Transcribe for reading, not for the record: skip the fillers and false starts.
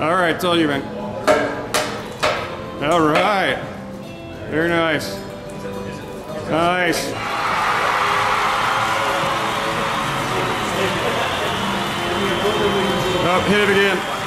All right, it's all you, man. All right. Very nice. Nice. Up, hit it again.